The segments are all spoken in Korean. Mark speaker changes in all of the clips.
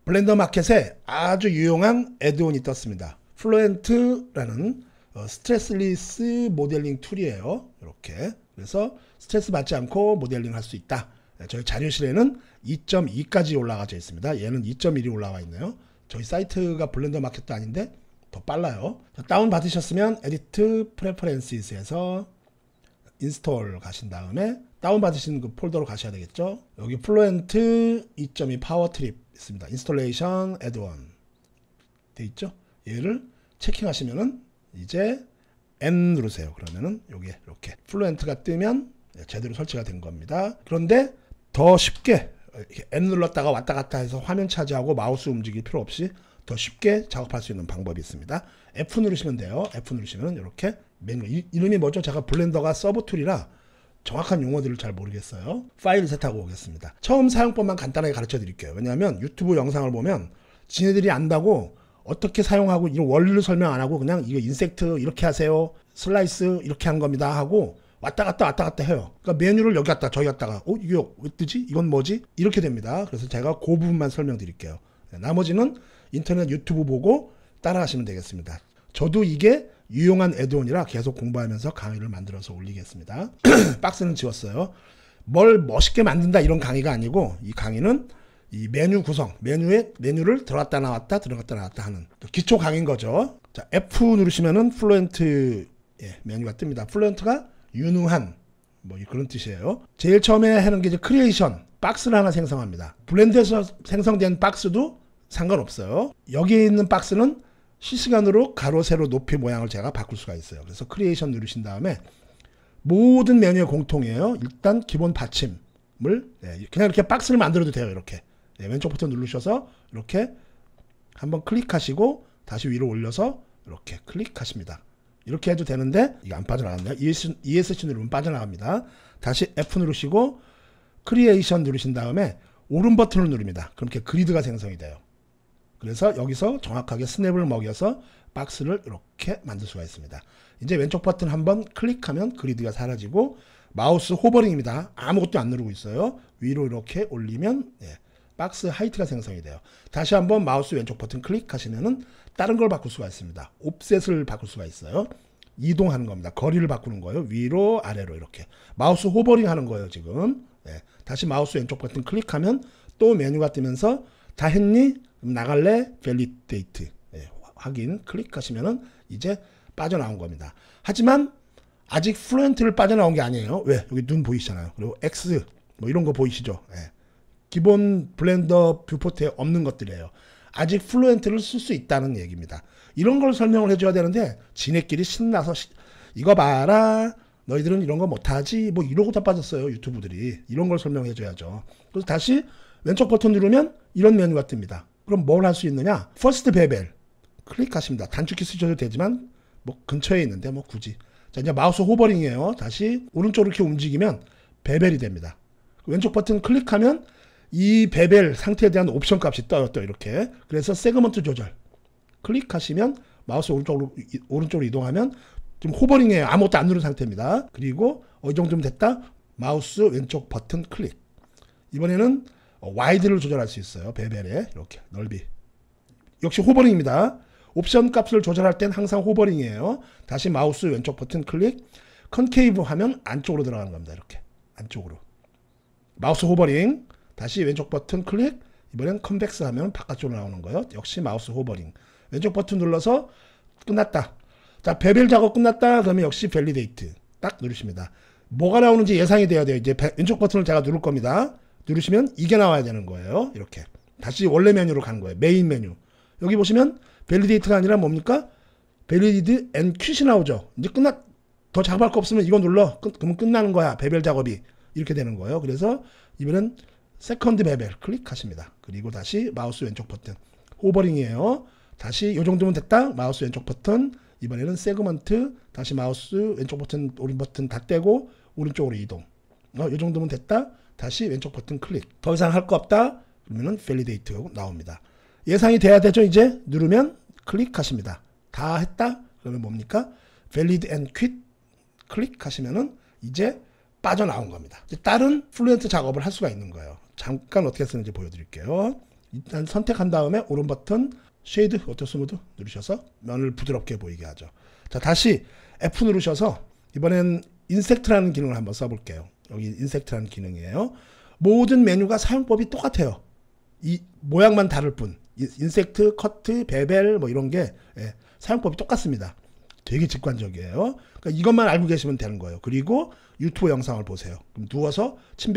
Speaker 1: 블렌더 마켓에 아주 유용한 애드온이 떴습니다. 플루엔트라는 스트레스리스 모델링 툴이에요. 이렇게. 그래서 스트레스 받지 않고 모델링 할 수 있다. 저희 자료실에는 2.2까지 올라가져 있습니다. 얘는 2.1이 올라와 있네요. 저희 사이트가 블렌더 마켓도 아닌데 더 빨라요. 다운 받으셨으면 에디트 프레퍼런스에서 인스톨 가신 다음에 다운 받으신 그 폴더로 가셔야 되겠죠. 여기 플루엔트 2.2 파워 트립 있습니다. 인스톨레이션 애드온 돼 있죠. 얘를 체킹하시면은 이제 N 누르세요. 그러면은 요게 이렇게 플루엔트가 뜨면 제대로 설치가 된 겁니다. 그런데 더 쉽게 N 눌렀다가 왔다 갔다 해서 화면 차지하고 마우스 움직일 필요 없이 더 쉽게 작업할 수 있는 방법이 있습니다. F 누르시면 돼요. F 누르시면 이렇게 메뉴, 이름이 뭐죠? 제가 블렌더가 서브 툴이라 정확한 용어들을 잘 모르겠어요. 파일 셋하고 오겠습니다. 처음 사용법만 간단하게 가르쳐 드릴게요. 왜냐하면 유튜브 영상을 보면 지네들이 안다고 어떻게 사용하고 이 원리를 설명 안 하고 그냥 이거 인섹트 이렇게 하세요, 슬라이스 이렇게 한 겁니다 하고 왔다 갔다 해요. 그러니까 메뉴를 여기 갔다 저기 갔다가 이게 왜 뜨지? 이건 뭐지? 이렇게 됩니다. 그래서 제가 그 부분만 설명드릴게요. 나머지는 인터넷 유튜브 보고 따라 하시면 되겠습니다. 저도 이게 유용한 애드온이라 계속 공부하면서 강의를 만들어서 올리겠습니다. 박스는 지웠어요. 뭘 멋있게 만든다 이런 강의가 아니고 이 강의는 이 메뉴 구성, 메뉴를 들어갔다 나왔다 하는 기초 강의인 거죠. 자, F 누르시면은 플루엔트 메뉴가 뜹니다. 플루엔트가 유능한 뭐 그런 뜻이에요. 제일 처음에 하는 게 이제 크리에이션 박스를 하나 생성합니다. 블렌드에서 생성된 박스도 상관없어요. 여기에 있는 박스는 실시간으로 가로 세로 높이 모양을 제가 바꿀 수가 있어요. 그래서 크리에이션 누르신 다음에 모든 메뉴의 공통이에요. 일단 기본 받침을 그냥 이렇게 박스를 만들어도 돼요. 이렇게 왼쪽 버튼 누르셔서 이렇게 한번 클릭하시고 다시 위로 올려서 이렇게 클릭하십니다. 이렇게 해도 되는데 이게 안 빠져나갔네요. ESC 누르면 빠져나갑니다. 다시 F 누르시고 크리에이션 누르신 다음에 오른 버튼을 누릅니다. 그럼 이렇게 그리드가 생성이 돼요. 그래서 여기서 정확하게 스냅을 먹여서 박스를 이렇게 만들 수가 있습니다. 이제 왼쪽 버튼 한번 클릭하면 그리드가 사라지고 마우스 호버링입니다. 아무것도 안 누르고 있어요. 위로 이렇게 올리면 박스 하이트가 생성이 돼요. 다시 한번 마우스 왼쪽 버튼 클릭하시면은 다른 걸 바꿀 수가 있습니다. 옵셋을 바꿀 수가 있어요. 이동하는 겁니다. 거리를 바꾸는 거예요. 위로 아래로 이렇게 마우스 호버링 하는 거예요. 지금 다시 마우스 왼쪽 버튼 클릭하면 또 메뉴가 뜨면서 다 했니? 그럼 나갈래? 밸리데이트 확인 클릭하시면은 이제 빠져나온 겁니다. 하지만 아직 플루엔트를 빠져나온 게 아니에요. 왜? 여기 눈 보이시잖아요. 그리고 X 뭐 이런 거 보이시죠? 기본 블렌더 뷰포트에 없는 것들이에요. 아직 플루엔트를 쓸 수 있다는 얘기입니다. 이런 걸 설명을 해줘야 되는데 지네끼리 신나서 이거 봐라 너희들은 이런 거 못하지 뭐 이러고 다 빠졌어요. 유튜브들이 이런 걸 설명해줘야죠. 그래서 다시 왼쪽 버튼 누르면 이런 메뉴가 뜹니다. 그럼 뭘 할 수 있느냐? 퍼스트 베벨 클릭하십니다. 단축키 쓰셔도 되지만 뭐 근처에 있는데 뭐 굳이 자 이제 마우스 호버링이에요. 다시 오른쪽으로 이렇게 움직이면 베벨이 됩니다. 왼쪽 버튼 클릭하면 이 베벨 상태에 대한 옵션 값이 떠요. 또 이렇게. 그래서 세그먼트 조절 클릭하시면 마우스 오른쪽으로 이동하면 지금 호버링이에요. 아무것도 안 누른 상태입니다. 그리고 이 정도면 됐다. 마우스 왼쪽 버튼 클릭. 이번에는 와이드를 조절할 수 있어요. 베벨에 이렇게 넓이. 역시 호버링입니다. 옵션 값을 조절할 땐 항상 호버링이에요. 다시 마우스 왼쪽 버튼 클릭. 컨케이브 하면 안쪽으로 들어가는 겁니다. 이렇게 안쪽으로. 마우스 호버링. 다시 왼쪽 버튼 클릭. 이번엔 컨벡스 하면 바깥쪽으로 나오는 거예요. 역시 마우스 호버링. 왼쪽 버튼 눌러서 끝났다. 자, 베벨 작업 끝났다. 그러면 역시 밸리데이트 딱 누르십니다. 뭐가 나오는지 예상이 돼야 돼요. 이제 왼쪽 버튼을 제가 누를 겁니다. 누르시면 이게 나와야 되는 거예요. 이렇게 다시 원래 메뉴로 가는 거예요. 메인 메뉴. 여기 보시면 밸리데이트가 아니라 뭡니까? 밸리드 앤 퀴시 나오죠. 이제 더 작업할 거 없으면 이거 눌러. 그러면 끝나는 거야. 베벨 작업이 이렇게 되는 거예요. 그래서 이번엔 세컨드 베벨 클릭하십니다. 그리고 다시 마우스 왼쪽 버튼 호버링이에요. 다시 이 정도면 됐다. 마우스 왼쪽 버튼. 이번에는 세그먼트. 다시 마우스 왼쪽 버튼 오른 버튼 다 떼고 오른쪽으로 이동. 이 정도면 됐다. 다시 왼쪽 버튼 클릭. 더 이상 할 거 없다. 그러면은 밸리데이트 나옵니다. 예상이 돼야 되죠. 이제 누르면 클릭하십니다. 다 했다. 그러면 뭡니까? valid and quit 클릭하시면은 이제 빠져나온 겁니다. 이제 다른 플루엔트 작업을 할 수가 있는 거예요. 잠깐 어떻게 쓰는지 보여드릴게요. 일단 선택한 다음에 오른 버튼 쉐이드 오토 스무드 누르셔서 면을 부드럽게 보이게 하죠. 자, 다시 F 누르셔서 이번엔 인섹트라는 기능을 한번 써볼게요. 여기 인섹트라는 기능이에요. 모든 메뉴가 사용법이 똑같아요. 이 모양만 다를 뿐. 인섹트, 커트, 베벨 뭐 이런 게 사용법이 똑같습니다. 되게 직관적이에요. 그러니까 이것만 알고 계시면 되는 거예요. 그리고 유튜브 영상을 보세요. 그럼 누워서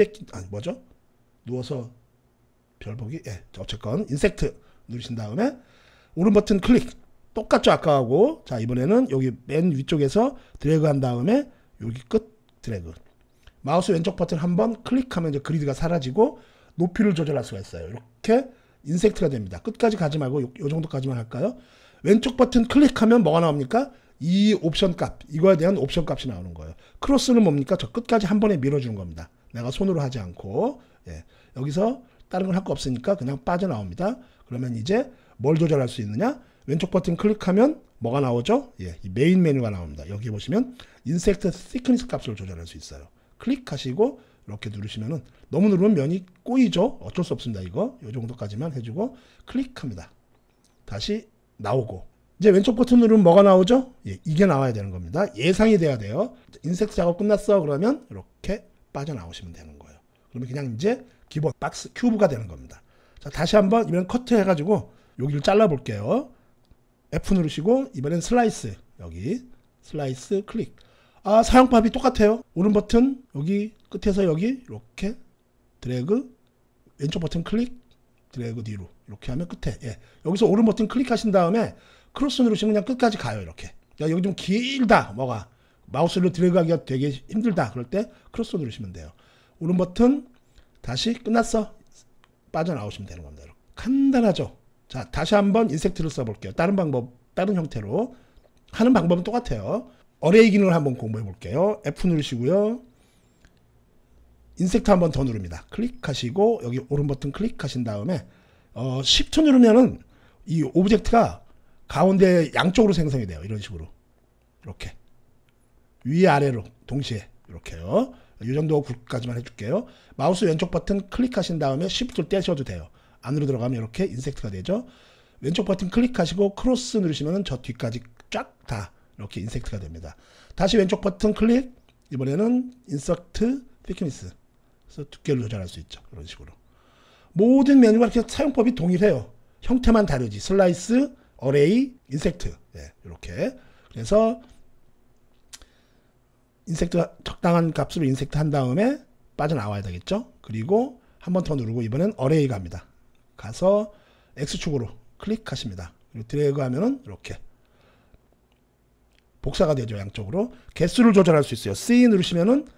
Speaker 1: 누워서 별 보기? 어쨌건 인섹트 누르신 다음에 오른 버튼 클릭. 똑같죠 아까하고. 자, 이번에는 여기 맨 위쪽에서 드래그 한 다음에 여기 끝 드래그. 마우스 왼쪽 버튼 한번 클릭하면 이제 그리드가 사라지고 높이를 조절할 수가 있어요. 이렇게 인섹트가 됩니다. 끝까지 가지 말고 요 정도까지만 할까요? 왼쪽 버튼 클릭하면 뭐가 나옵니까? 이 옵션 값, 이거에 대한 옵션 값이 나오는 거예요. 크로스는 뭡니까? 저 끝까지 한 번에 밀어주는 겁니다. 내가 손으로 하지 않고. 여기서 다른 건 할 거 없으니까 그냥 빠져나옵니다. 그러면 이제 뭘 조절할 수 있느냐? 왼쪽 버튼 클릭하면 뭐가 나오죠? 이 메인 메뉴가 나옵니다. 여기 보시면 인섹트 시크니스 값을 조절할 수 있어요. 클릭하시고 이렇게 누르시면은, 너무 누르면 면이 꼬이죠. 어쩔 수 없습니다. 이거 이 정도까지만 해주고 클릭합니다. 다시 나오고, 이제 왼쪽 버튼 누르면 뭐가 나오죠? 이게 나와야 되는 겁니다. 예상이 돼야 돼요. 인섹트 작업 끝났어 그러면 이렇게 빠져나오시면 되는 거예요. 그러면 그냥 이제 기본 박스 큐브가 되는 겁니다. 자, 다시 한번 이번엔 커트 해가지고 여기를 잘라 볼게요. F 누르시고 이번엔 슬라이스, 여기 슬라이스 클릭. 사용법이 똑같아요. 오른 버튼 여기 끝에서 여기 이렇게 드래그, 왼쪽 버튼 클릭, 드래그 뒤로 이렇게 하면 끝에. 여기서 오른 버튼 클릭하신 다음에 크로스 누르시면 그냥 끝까지 가요. 이렇게. 야, 여기 좀 길다, 뭐가 마우스를 드래그하기가 되게 힘들다 그럴 때 크로스 누르시면 돼요. 오른 버튼 다시 끝났어 빠져나오시면 되는 겁니다. 이렇게. 간단하죠. 자, 다시 한번 인섹트를 써볼게요. 다른 형태로 하는 방법은 똑같아요. 어레이 기능을 한번 공부해 볼게요. F 누르시고요. 인섹트 한번 더 누릅니다. 클릭하시고 여기 오른 버튼 클릭하신 다음에 Shift 누르면은 이 오브젝트가 가운데 양쪽으로 생성이 돼요. 이런 식으로 이렇게 위아래로 동시에 이렇게요. 이 정도 굵기까지만 해줄게요. 마우스 왼쪽 버튼 클릭하신 다음에 Shift를 떼셔도 돼요. 안으로 들어가면 이렇게 인섹트가 되죠. 왼쪽 버튼 클릭하시고 크로스 누르시면 저 뒤까지 쫙 다 이렇게 인섹트가 됩니다. 다시 왼쪽 버튼 클릭, 이번에는 인서트 thickness, 그래서 두께를 조절할 수 있죠. 이런 식으로 모든 메뉴가 이렇게 사용법이 동일해요. 형태만 다르지. 슬라이스, 어레이, 인섹트, 이렇게. 그래서 인섹트 적당한 값으로 인섹트 한 다음에 빠져나와야 되겠죠. 그리고 한 번 더 누르고 이번엔 어레이 갑니다. 가서 X축으로 클릭하십니다. 그리고 드래그 하면은 이렇게 복사가 되죠. 양쪽으로. 개수를 조절할 수 있어요. C 누르시면은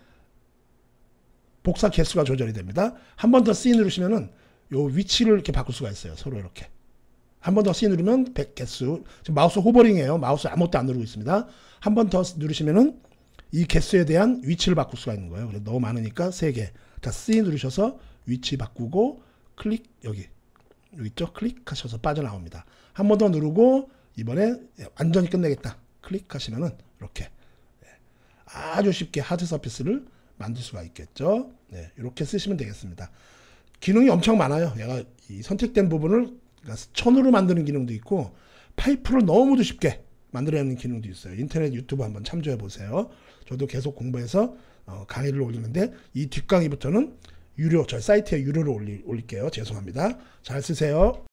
Speaker 1: 복사 개수가 조절이 됩니다. 한 번 더 C 누르시면은 요 위치를 이렇게 바꿀 수가 있어요. 서로 이렇게. 한 번 더 C 누르면 100 개수. 지금 마우스 호버링이에요. 마우스 아무것도 안 누르고 있습니다. 한 번 더 누르시면은 이 개수에 대한 위치를 바꿀 수가 있는 거예요. 그래서 너무 많으니까 3개. 자, C 누르셔서 위치 바꾸고 클릭, 여기 있죠? 클릭하셔서 빠져나옵니다. 한 번 더 누르고 이번에 완전히 끝내겠다. 클릭하시면은 이렇게 아주 쉽게 하드 서피스를 만들 수가 있겠죠. 이렇게 쓰시면 되겠습니다. 기능이 엄청 많아요. 얘가 이 선택된 부분을 천으로 만드는 기능도 있고 파이프를 너무도 쉽게 만들어내는 기능도 있어요. 인터넷 유튜브 한번 참조해 보세요. 저도 계속 공부해서 강의를 올리는데 이 뒷강의부터는 유료, 저희 사이트에 유료로 올릴게요. 죄송합니다. 잘 쓰세요.